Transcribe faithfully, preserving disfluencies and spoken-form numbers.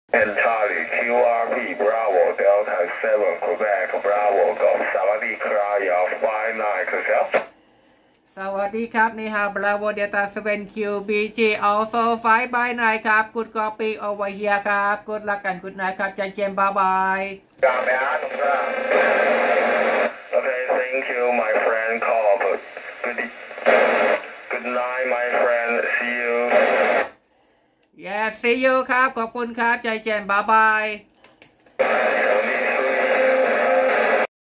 and Charlie Q R P Bravo Delta seven Quebec Bravo Golf สวัสดีครับยาวไฟนายคือครับสวัสดีครับนี่ฮะ Bravo Delta seven Q B G also five by nine ครับ Good copy over here ครับ Good luck and good night ครับใจเจมบายบายกาแมนครับ Okay thank you my friend call but good good night my friend see you Yes see you ครับขอบคุณครับใจเจมบายบาย